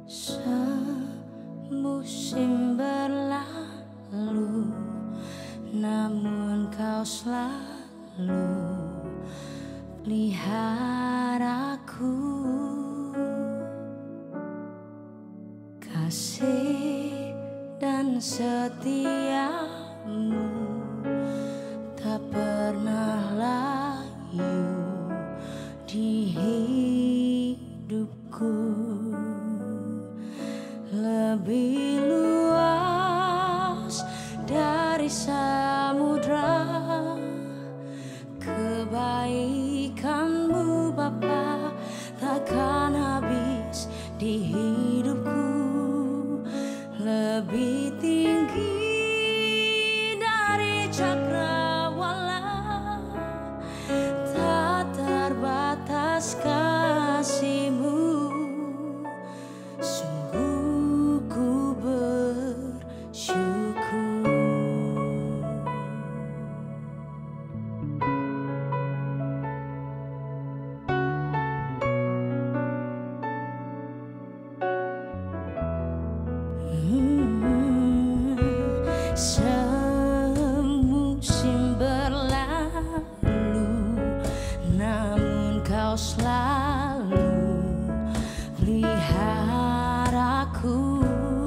Semusim berlalu, namun kau selalu peliharaku. Kasih dan setiamu tak pernah layu di hidupku. Lebih luas dari samudra kebaikanmu Bapa, takkan habis di hidupku. Lebih tinggi dari cakrawala, tak terbatas kasih-Mu. Sungguh ku bersyukur. Semusim berlalu, namun kau selalu peliharaku.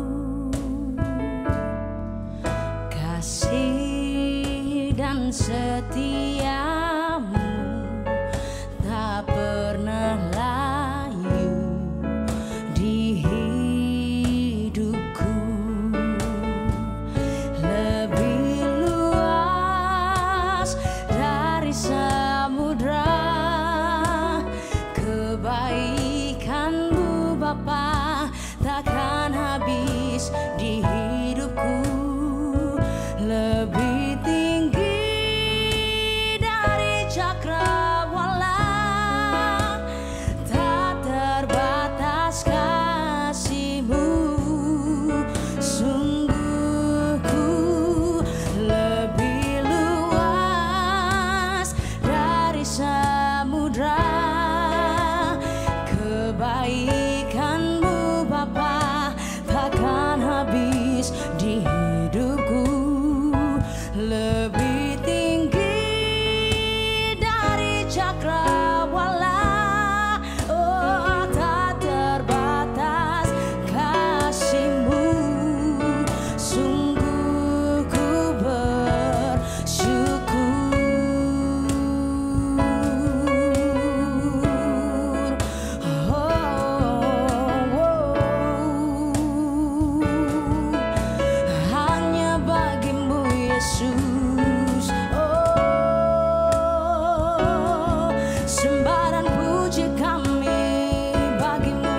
Kasih dan setiamu tak pernah layu di hidupku. Lebih luas dari samudra kebaikan-Mu Bapa, takkan habis di hidupku. Lebih tinggi dari cakrawala, tak terbatas kasih-Mu. Sungguh ku lebih luas dari samudra kebaikan-Mu Bapa, takkan habis di hidupku. Lebih tinggi dari cakrawala, oh tak terbatas kasih-Mu. Sungguh ku bersyukur. Hanya bagi-Mu Yesus, oh sembah dan puji kami bagi-Mu.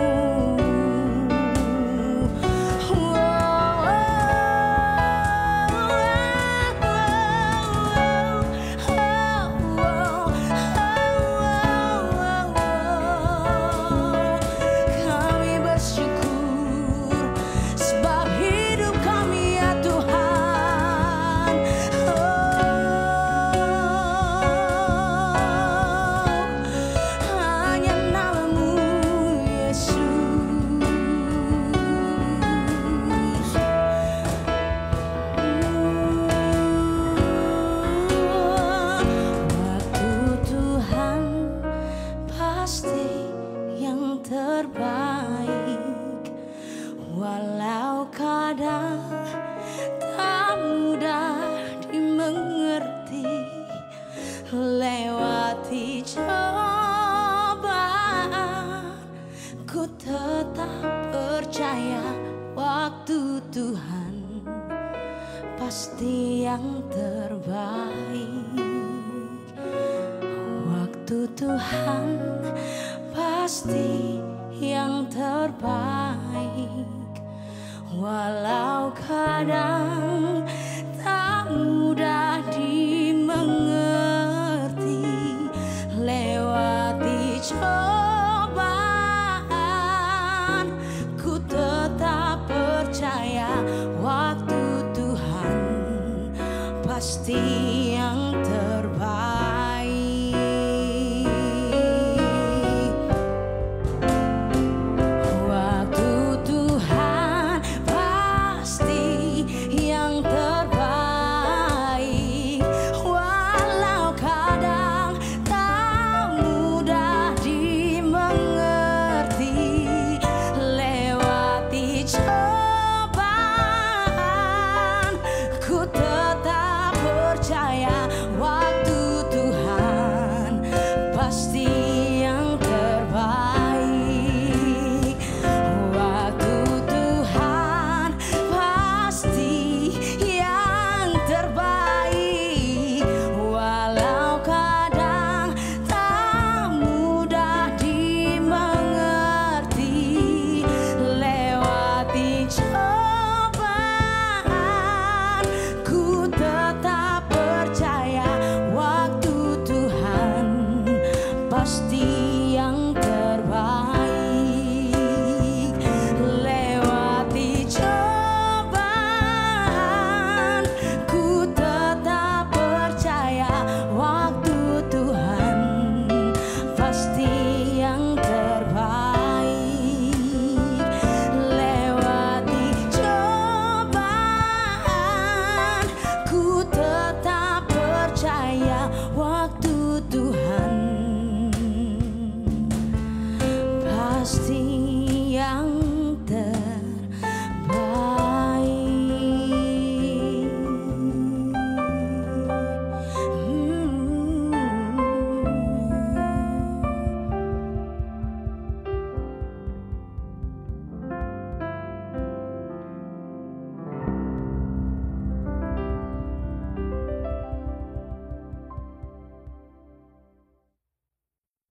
Kami bersyukur sebab hidup kami ya Tuhan. Hanya nama-Mu Yesus. Waktu Tuhan pasti yang terbaik, walau kadang tak mudah dimengerti. Lewati cobaan, ku tetap percaya waktu Tuhan pasti yang terbaik. Waktu Tuhan pasti yang terbaik, walau kadang tak mudah dimengerti. Lewati cobaan, ku tetap percaya waktu Tuhan pasti yang terbaik. Waktu pasti